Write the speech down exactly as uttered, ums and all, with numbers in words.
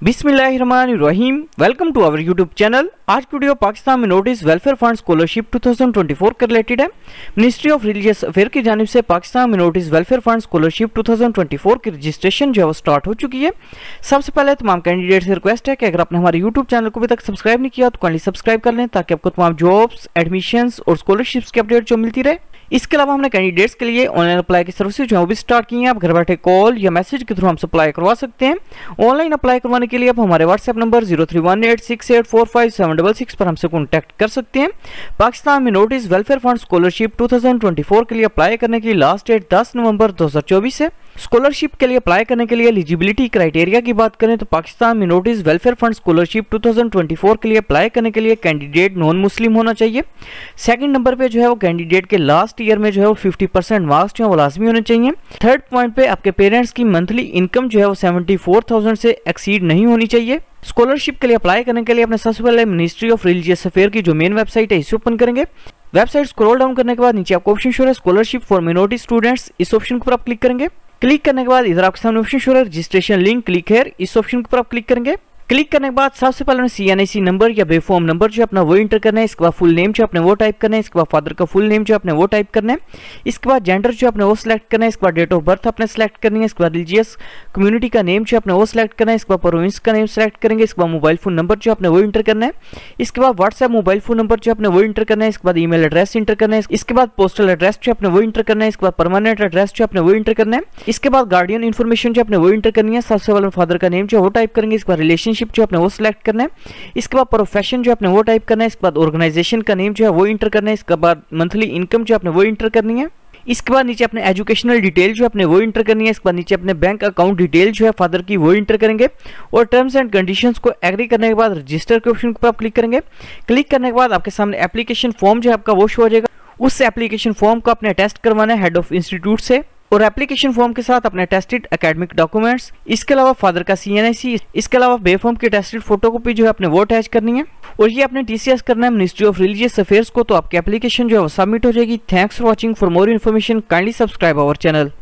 बिस्मिल्लाहिर्रहमानिर्रहीम। Welcome to our YouTube channel. आज की video Pakistan minorities welfare fund scholarship दो हज़ार चौबीस के रिलेटेड है। मिनिस्ट्री ऑफ रिलीजियस अफेयर की जानिब से Pakistan minorities welfare fund scholarship दो हज़ार चौबीस की रजिस्ट्रेशन जो है वो स्टार्ट हो चुकी है। सबसे पहले तमाम कैंडिडेट से रिक्वेस्ट है कि अगर आपने हमारे यूट्यूब चैनल को अभी तक सब्सक्राइब नहीं किया तो काइंडली सब्सक्राइब कर लें ताकि आपको तमाम जॉब्स, एडमिशंस और स्कॉलरशिप्स की अपडेट जो मिलती रहे। इसके अलावा हमने कैंडिडेट्स के लिए ऑनलाइन अप्लाई की सर्विसेज जो है वो भी स्टार्ट की हैं। आप घर बैठे कॉल या मैसेज के थ्रू हमसे अप्लाई करवा सकते हैं। ऑनलाइन अप्लाई करवाने के लिए आप हमारे WhatsApp number zero three one eight six eight four five seven double six पर हमसे कॉन्टैक्ट कर सकते हैं। Pakistan minorities welfare fund scholarship दो हज़ार चौबीस के लिए अप्लाई करने की लास्ट डेट दस नवंबर दो हज़ार चौबीस है। स्कॉलरशिप के लिए अप्लाई करने के लिए एलिजिबिलिटी क्राइटेरिया की बात करें तो Pakistan minorities welfare fund scholarship दो हज़ार चौबीस के लिए अप्लाई करने के लिए कैंडिडेट नॉन मुस्लिम होना चाहिए। सेकंड नंबर पे जो है वो कैंडिडेट के लास्ट ईयर में जो है वो फिफ्टी परसेंट मार्क्स जो है वो लाजमी होने चाहिए। थर्ड पॉइंट पे आपके पेरेंट्स की मंथली इनकम जो है वो सेवेंटी फोर थाउजेंड से एक्सीड नहीं होनी चाहिए। स्कॉलरशिप के लिए अप्लाई करने के लिए अपने सबसे पहले मिनिस्ट्री ऑफ रिलीजियस अफेयर की जो मेन वेबसाइट है इसे ओपन करेंगे। वेबसाइट स्क्रॉल डाउन करने के बाद नीचे आपको ऑप्शन शो है स्कॉलरशिप फॉर मिनोरिटी स्टूडेंट्स, इस ऑप्शन के ऊपर आप क्लिक करेंगे। क्लिक करने के बाद इधर आपके सामने ऑप्शन शो है रजिस्ट्रेशन लिंक, क्लिक हेयर, इस ऑप्शन के ऊपर आप क्लिक करेंगे। क्लिक करने के बाद सबसे पहले C N I C number या बेफॉर्म नंबर जो अपना वो इंटर करना है। इसके बाद फुल नेम जो अपने वो टाइप करना है। इसके बाद फादर का फुल नेम जो अपने वो टाइप करना है। इसके बाद जेंडर जो अपने वो सिलेक्ट करना है। इसके बाद डेट ऑफ बर्थ अपने सेलेक्ट करनी है। इसके बाद रिलीजियस कम्युनिटी का नेम जो अपने वो सिलेक्ट करना है। इसके बाद प्रोविंस का नेम सेलेक्ट करेंगे। इसके बाद मोबाइल फोन नंबर जो अपने वो इंटर करना है। इसके बाद व्हाट्सएप मोबाइल फोन नंबर जो अपने वो इंटर करना है। इसके बाद ईमेल एड्रेस इंटर करना है। इसके बाद पोस्टल एड्रेस जो अपने वो इंटर करना है। इसके बाद परमानेंट एड्रेस जो अपने वो इंटर करना है। इसके बाद गार्डियन इन्फॉर्मेशन जो अपने वो इंटर करनी है। सबसे पहले फादर का नेम जो वो टाइप करेंगे। इसके बाद रिलेशनशिप जो अपने वो सिलेक्ट करना है। इसके बाद प्रोफेशन जो आपने वो टाइप करना है। इसके बाद ऑर्गेनाइजेशन का नेम जो है वो इंटर करना है। इसके बाद मंथली इनकम जो आपने वो इंटर करनी है। इसके बाद नीचे अपने एजुकेशनल डिटेल जो आपने वो इंटर करनी है। इसके बाद नीचे अपने बैंक अकाउंट डिटेल जो है फादर की वो इंटर करेंगे और टर्म्स एंड कंडीशंस को एग्री करने के बाद रजिस्टर के ऑप्शन पर आप क्लिक करेंगे। क्लिक करने के बाद आपके सामने एप्लीकेशन फॉर्म जो है आपका वो शो हो जाएगा। उस एप्लीकेशन फॉर्म को अपने टेस्ट करवाना है हेड ऑफ इंस्टीट्यूट से और एप्लीकेशन फॉर्म के साथ अपने टेस्टेड एकेडमिक डॉक्यूमेंट्स, इसके अलावा फादर का सी एन आई सी, इसके अलावा बेफॉर्म की टेस्टेड फोटोकॉपी जो है अपने वो अटैच करनी है और ये अपने टी सी एस करना है मिनिस्ट्री ऑफ रिलीजियस अफेयर्स को। तो आपकी एप्लीकेशन जो है वो सबमिट हो जाएगी। Thanks for watching. For more information kindly subscribe our channel.